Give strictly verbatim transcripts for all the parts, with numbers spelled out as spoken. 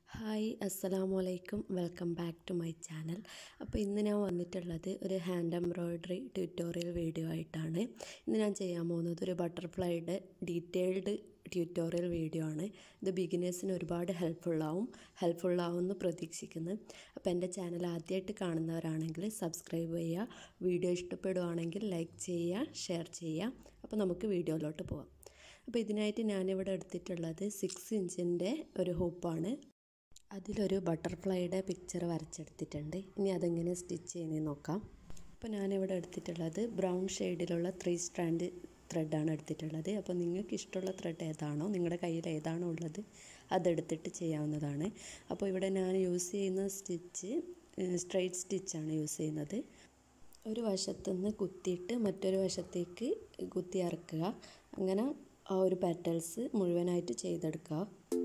Hi, Assalamualaikum. Welcome back to my channel. അപ്പോൾ ഇന്ന് ഞാൻ വന്നിട്ടുള്ളത് ഒരു ഹാൻഡ് എംബ്രോയിഡറി ട്യൂട്ടോറിയൽ വീഡിയോ ആയിട്ടാണ്. ഇന്ന് ഞാൻ ചെയ്യാൻ പോകുന്നത് ഒരു ബട്ടർഫ്ലൈയുടെ ഡീറ്റെയിൽഡ് ട്യൂട്ടോറിയൽ വീഡിയോ ആണ്. ഇത് ബിഗിനേഴ്സിന് ഒരുപാട് ഹെൽപ്ഫുള്ളാവും ഹെൽപ്ഫുള്ളാവുമെന്ന് പ്രതീക്ഷിക്കുന്നു. അപ്പോൾ എൻ്റെ ചാനൽ ആദ്യമായിട്ട് കാണുന്നവരാണെങ്കിൽ സബ്സ്ക്രൈബ് ചെയ്യുക, വീഡിയോ ഇഷ്ടപ്പെടുവാണെങ്കിൽ ലൈക്ക് ചെയ്യുക, ഷെയർ ചെയ്യുക. അപ്പോൾ നമുക്ക് വീഡിയോയിലോട്ട് പോകാം. അപ്പോൾ ഇതിനായിട്ട് ഞാനിവിടെ എടുത്തിട്ടുള്ളത് സിക്സ് ഇഞ്ചിൻ്റെ ഒരു ഹൂപ്പാണ്. അതിലൊരു ബട്ടർഫ്ലൈയുടെ പിക്ചർ വരച്ചെടുത്തിട്ടുണ്ട്. ഇനി അതെങ്ങനെ സ്റ്റിച്ച് ചെയ്യുന്നത് നോക്കാം. അപ്പോൾ ഞാനിവിടെ എടുത്തിട്ടുള്ളത് ബ്രൗൺ ഷെയ്ഡിലുള്ള ത്രീ സ്ട്രാൻഡ് ത്രെഡാണ് എടുത്തിട്ടുള്ളത്. അപ്പോൾ നിങ്ങൾക്ക് ഇഷ്ടമുള്ള ത്രെഡ് ഏതാണോ, നിങ്ങളുടെ കയ്യിൽ ഏതാണോ ഉള്ളത് അതെടുത്തിട്ട് ചെയ്യാവുന്നതാണ്. അപ്പോൾ ഇവിടെ ഞാൻ യൂസ് ചെയ്യുന്ന സ്റ്റിച്ച് സ്ട്രെയിറ്റ് സ്റ്റിച്ചാണ് യൂസ് ചെയ്യുന്നത്. ഒരു വശത്തുനിന്ന് കുത്തിയിട്ട് മറ്റൊരു വശത്തേക്ക് കുത്തി ഇറക്കുക. അങ്ങനെ ആ ഒരു പാറ്റേൺസ് മുഴുവനായിട്ട് ചെയ്തെടുക്കുക.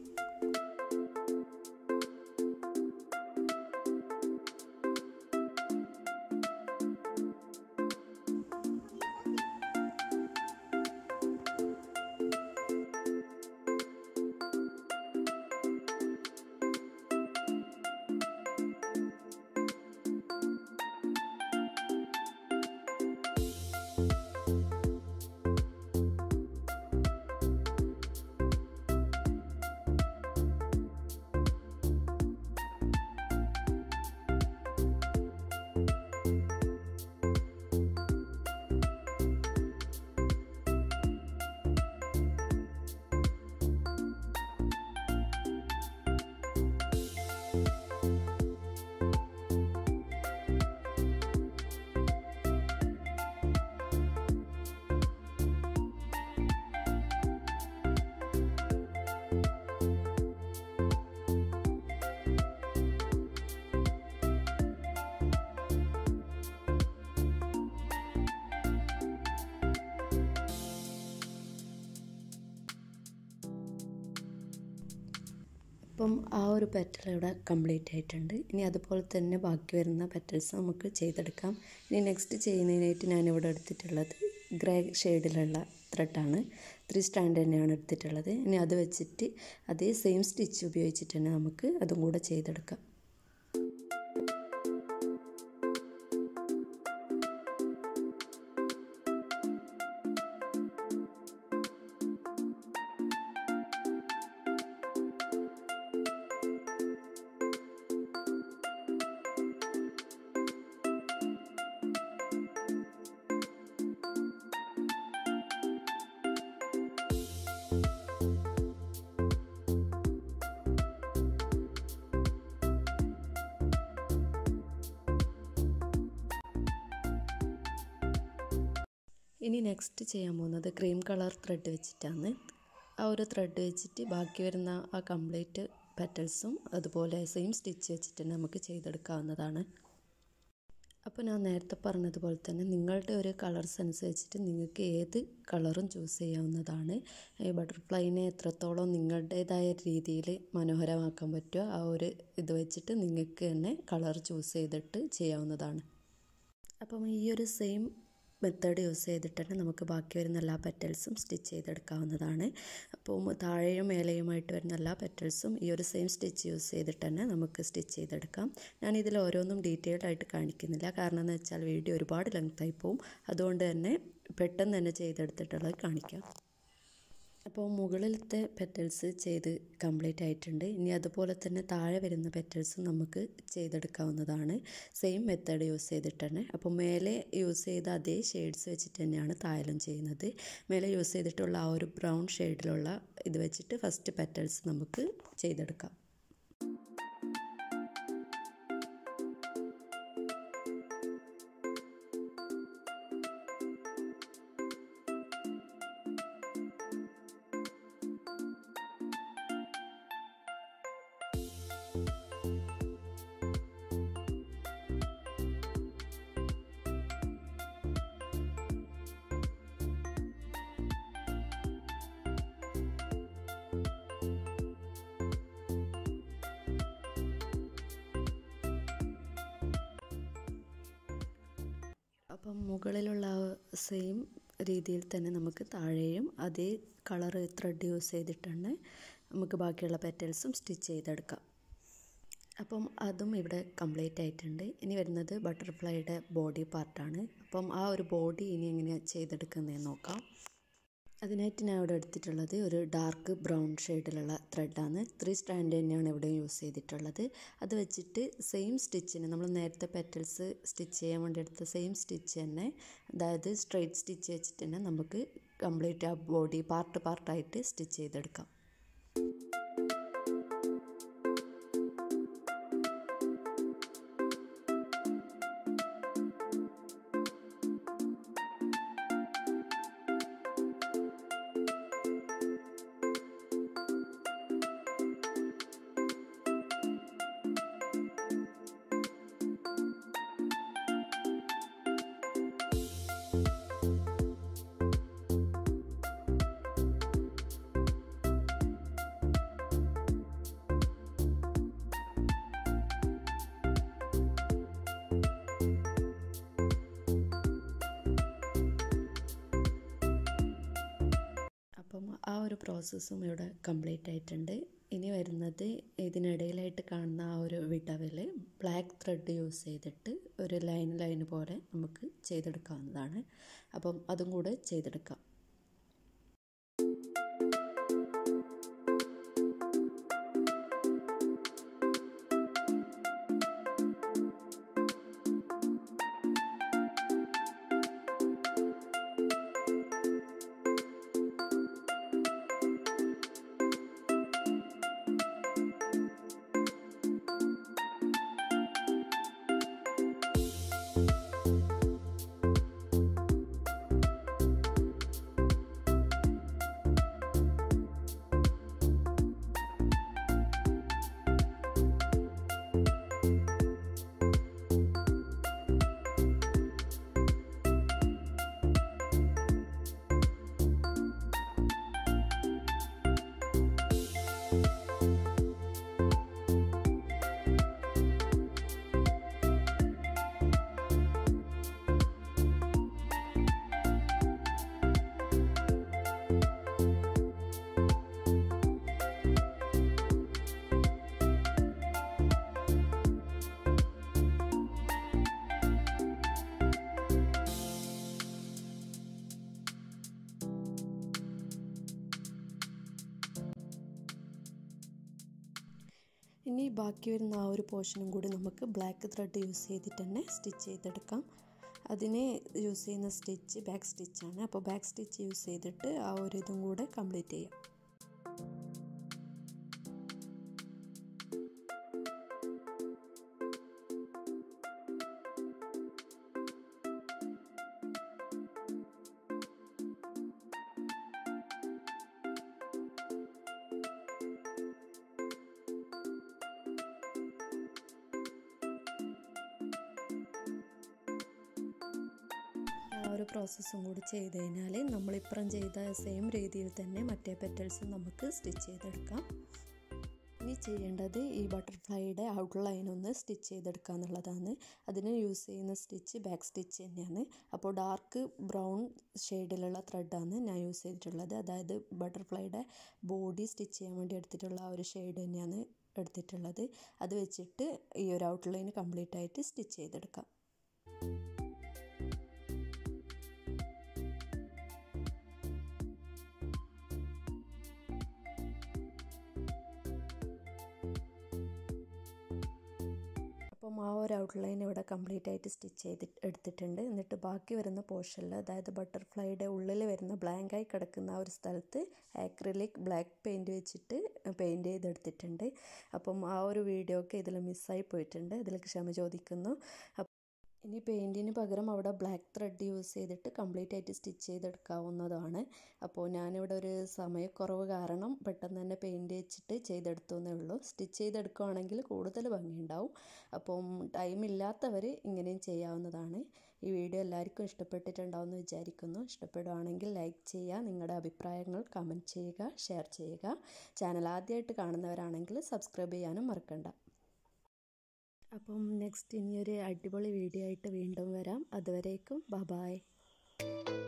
അപ്പം ആ ഒരു പെറ്റൽ ഇവിടെ കംപ്ലീറ്റ് ആയിട്ടുണ്ട്. ഇനി അതുപോലെ തന്നെ ബാക്കി വരുന്ന പെറ്റൽസ് നമുക്ക് ചെയ്തെടുക്കാം. ഇനി നെക്സ്റ്റ് ചെയ്യുന്നതിനായിട്ട് ഞാനിവിടെ എടുത്തിട്ടുള്ളത് ഗ്രേ ഷെയ്ഡിലുള്ള ത്രെഡാണ്. ത്രീ സ്റ്റാൻഡ് തന്നെയാണ് എടുത്തിട്ടുള്ളത്. ഇനി അത് വെച്ചിട്ട് അതേ സെയിം സ്റ്റിച്ച് ഉപയോഗിച്ചിട്ട് തന്നെ നമുക്ക് അതും കൂടെ ചെയ്തെടുക്കാം. ഇനി നെക്സ്റ്റ് ചെയ്യാൻ പോകുന്നത് ക്രീം കളർ ത്രെഡ് വെച്ചിട്ടാണ്. ആ ഒരു ത്രെഡ് വെച്ചിട്ട് ബാക്കി വരുന്ന ആ കംപ്ലീറ്റ് പെറ്റൽസും അതുപോലെ സെയിം സ്റ്റിച്ച് വെച്ചിട്ട് നമുക്ക് ചെയ്തെടുക്കാവുന്നതാണ്. അപ്പോൾ ഞാൻ നേരത്തെ പറഞ്ഞതുപോലെ തന്നെ നിങ്ങളുടെ ഒരു കളർ സെൻസ് വെച്ചിട്ട് നിങ്ങൾക്ക് ഏത് കളറും ചൂസ് ചെയ്യാവുന്നതാണ്. ഈ ബട്ടർഫ്ലൈനെ എത്രത്തോളം നിങ്ങളുടേതായ രീതിയിൽ മനോഹരമാക്കാൻ പറ്റുമോ ആ ഒരു ഇത് വെച്ചിട്ട് നിങ്ങൾക്ക് തന്നെ കളർ ചൂസ് ചെയ്തിട്ട് ചെയ്യാവുന്നതാണ്. അപ്പം ഈ ഒരു സെയിം മെത്തേഡ് യൂസ് ചെയ്തിട്ട് തന്നെ നമുക്ക് ബാക്കി വരുന്ന എല്ലാ പെറ്റൽസും സ്റ്റിച്ച് ചെയ്തെടുക്കാവുന്നതാണ്. അപ്പോൾ താഴെയും മേലെയുമായിട്ട് വരുന്ന എല്ലാ പെറ്റൽസും ഈ ഒരു സെയിം സ്റ്റിച്ച് യൂസ് ചെയ്തിട്ട് തന്നെ നമുക്ക് സ്റ്റിച്ച് ചെയ്തെടുക്കാം. ഞാനിതിൽ ഓരോന്നും ഡീറ്റെയിൽഡ് ആയിട്ട് കാണിക്കുന്നില്ല. കാരണം എന്ന് വെച്ചാൽ വീഡിയോ ഒരുപാട് ലെങ്തായി പോവും. അതുകൊണ്ട് തന്നെ പെട്ടെന്ന് തന്നെ ചെയ്തെടുത്തിട്ടുള്ളത് കാണിക്കാം. അപ്പോൾ മുകളിലത്തെ പെറ്റൽസ് ചെയ്ത് കംപ്ലീറ്റ് ആയിട്ടുണ്ട്. ഇനി അതുപോലെ തന്നെ താഴെ വരുന്ന പെറ്റൽസും നമുക്ക് ചെയ്തെടുക്കാവുന്നതാണ് സെയിം മെത്തേഡ് യൂസ് ചെയ്തിട്ട് തന്നെ. അപ്പോൾ മേലെ യൂസ് ചെയ്ത അതേ ഷെയ്ഡ്സ് വെച്ചിട്ട് തന്നെയാണ് താഴെയും ചെയ്യുന്നത്. മേലെ യൂസ് ചെയ്തിട്ടുള്ള ആ ഒരു ബ്രൗൺ ഷെയ്ഡിലുള്ള ഇത് വെച്ചിട്ട് ഫസ്റ്റ് പെറ്റൽസ് നമുക്ക് ചെയ്തെടുക്കാം. അപ്പം മുകളിലുള്ള സെയിം രീതിയിൽ തന്നെ നമുക്ക് താഴെയും അതേ കളർ ത്രെഡ് യൂസ് ചെയ്തിട്ടാണ് നമുക്ക് ബാക്കിയുള്ള പെറ്റൽസും സ്റ്റിച്ച് ചെയ്തെടുക്കാം. അപ്പം അതും ഇവിടെ കംപ്ലീറ്റ് ആയിട്ടുണ്ട്. ഇനി വരുന്നത് ബട്ടർഫ്ലൈയുടെ ബോഡി പാർട്ടാണ്. അപ്പം ആ ഒരു ബോഡി ഇനി എങ്ങനെയാണ് ചെയ്തെടുക്കുന്നതെന്ന് നോക്കാം. അതിനായിട്ട് ഞാൻ ഇവിടെ എടുത്തിട്ടുള്ളത് ഒരു ഡാർക്ക് ബ്രൗൺ ഷെയ്ഡിലുള്ള ത്രെഡാണ്. ത്രീ സ്റ്റാൻഡ് തന്നെയാണ് ഇവിടെ യൂസ് ചെയ്തിട്ടുള്ളത്. അത് വെച്ചിട്ട് സെയിം സ്റ്റിച്ചിന് നമ്മൾ നേരത്തെ പെറ്റൽസ് സ്റ്റിച്ച് ചെയ്യാൻ വേണ്ടി എടുത്ത സെയിം സ്റ്റിച്ച് തന്നെ, അതായത് സ്ട്രെയിറ്റ് സ്റ്റിച്ച് വെച്ചിട്ട് തന്നെ നമുക്ക് കംപ്ലീറ്റ് ആ ബോഡി പാർട്ട് പാർട്ടായിട്ട് സ്റ്റിച്ച് ചെയ്തെടുക്കാം. അപ്പം ആ ഒരു പ്രോസസ്സും ഇവിടെ കംപ്ലീറ്റ് ആയിട്ടുണ്ട്. ഇനി വരുന്നത് ഇതിനിടയിലായിട്ട് കാണുന്ന ആ ഒരു വിടവിൽ ബ്ലാക്ക് ത്രെഡ് യൂസ് ചെയ്തിട്ട് ഒരു ലൈൻ ലൈൻ പോലെ നമുക്ക് ചെയ്തെടുക്കാവുന്നതാണ്. അപ്പം അതും കൂടെ ചെയ്തെടുക്കാം. ഇനി ബാക്കി വരുന്ന ആ ഒരു പോർഷനും കൂടി നമുക്ക് ബ്ലാക്ക് ത്രെഡ് യൂസ് ചെയ്തിട്ട് തന്നെ സ്റ്റിച്ച് ചെയ്തെടുക്കാം. അതിന് യൂസ് ചെയ്യുന്ന സ്റ്റിച്ച് ബാക്ക് സ്റ്റിച്ചാണ്. അപ്പോൾ ബാക്ക് സ്റ്റിച്ച് യൂസ് ചെയ്തിട്ട് ആ ഒരു ഇതും കൂടെ കംപ്ലീറ്റ് ചെയ്യാം. ഒരു പ്രോസസ്സും കൂടി ചെയ്ത് കഴിഞ്ഞാൽ നമ്മളിപ്പുറം ചെയ്ത സെയിം രീതിയിൽ തന്നെ മറ്റേ പെറ്റൽസും നമുക്ക് സ്റ്റിച്ച് ചെയ്തെടുക്കാം. ഇനി ചെയ്യേണ്ടത് ഈ ബട്ടർഫ്ലൈയുടെ ഔട്ട്ലൈൻ ഒന്ന് സ്റ്റിച്ച് ചെയ്തെടുക്കുക എന്നുള്ളതാണ്. അതിന് യൂസ് ചെയ്യുന്ന സ്റ്റിച്ച് ബാക്ക് സ്റ്റിച്ച് തന്നെയാണ്. അപ്പോൾ ഡാർക്ക് ബ്രൗൺ ഷെയ്ഡിലുള്ള ത്രെഡാണ് ഞാൻ യൂസ് ചെയ്തിട്ടുള്ളത്. അതായത് ബട്ടർഫ്ലൈയുടെ ബോഡി സ്റ്റിച്ച് ചെയ്യാൻ വേണ്ടി എടുത്തിട്ടുള്ള ആ ഒരു ഷെയ്ഡ് തന്നെയാണ് എടുത്തിട്ടുള്ളത്. അത് വെച്ചിട്ട് ഈ ഒരു ഔട്ട്ലൈൻ കംപ്ലീറ്റ് ആയിട്ട് സ്റ്റിച്ച് ചെയ്തെടുക്കാം. അപ്പം ആ ഒരു ഔട്ട്ലൈൻ ഇവിടെ കംപ്ലീറ്റ് ആയിട്ട് സ്റ്റിച്ച് ചെയ്ത് എടുത്തിട്ടുണ്ട്. എന്നിട്ട് ബാക്കി വരുന്ന പോർഷനിൽ, അതായത് ബട്ടർഫ്ലൈയുടെ ഉള്ളിൽ വരുന്ന ബ്ലാങ്കായി കിടക്കുന്ന ആ ഒരു സ്ഥലത്ത് ആക്രിലിക് ബ്ലാക്ക് പെയിൻറ്റ് വെച്ചിട്ട് പെയിൻറ്റ് ചെയ്തെടുത്തിട്ടുണ്ട്. അപ്പം ആ ഒരു വീഡിയോ ഒക്കെ ഇതിൽ മിസ്സായി പോയിട്ടുണ്ട്. അതിൽ ക്ഷമ ചോദിക്കുന്നു. ഇനി പെയിൻറ്റിന് പകരം അവിടെ ബ്ലാക്ക് ത്രെഡ് യൂസ് ചെയ്തിട്ട് കംപ്ലീറ്റ് ആയിട്ട് സ്റ്റിച്ച് ചെയ്തെടുക്കാവുന്നതാണ്. അപ്പോൾ ഞാനിവിടെ ഒരു സമയക്കുറവ് കാരണം പെട്ടെന്ന് തന്നെ പെയിൻറ്റ് വെച്ചിട്ട് ചെയ്തെടുത്തേ ഉള്ളൂ. സ്റ്റിച്ച് ചെയ്തെടുക്കുകയാണെങ്കിൽ കൂടുതൽ ഭംഗിയുണ്ടാവും. അപ്പം ടൈം ഇല്ലാത്തവർ ഇങ്ങനെയും ചെയ്യാവുന്നതാണ്. ഈ വീഡിയോ എല്ലാവർക്കും ഇഷ്ടപ്പെട്ടിട്ടുണ്ടാവും എന്ന് വിചാരിക്കുന്നു. ഇഷ്ടപ്പെടുകയാണെങ്കിൽ ലൈക്ക് ചെയ്യുക, നിങ്ങളുടെ അഭിപ്രായങ്ങൾ കമൻറ്റ് ചെയ്യുക, ഷെയർ ചെയ്യുക. ചാനൽ ആദ്യമായിട്ട് കാണുന്നവരാണെങ്കിൽ സബ്സ്ക്രൈബ് ചെയ്യാനും മറക്കണ്ട. അപ്പം നെക്സ്റ്റ് ഇനിയൊരു അടിപൊളി വീഡിയോ ആയിട്ട് വീണ്ടും വരാം. അതുവരേക്കും ബൈ ബൈ.